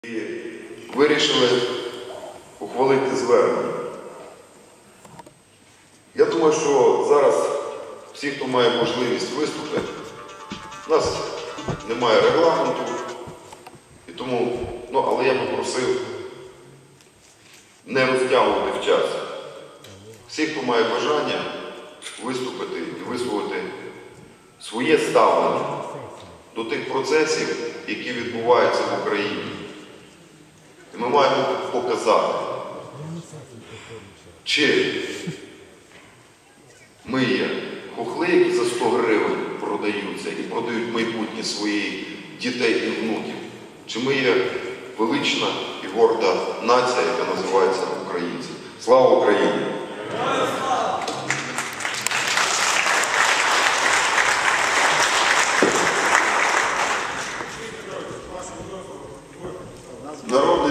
І вирішили ухвалити звернення. Я думаю, що зараз всі, хто має можливість виступити, у нас немає регламенту, і тому, але я попросив не розтягувати в часі. Всі, хто має бажання виступити і висловити своє ставлення до тих процесів, які відбуваються в Україні. І ми маємо показати, чи ми є хохли, які за 100 гривень продаються і продають майбутнє своїх дітей і внуків, чи ми є велична і горда нація, яка називається українці. Слава Україні! Народний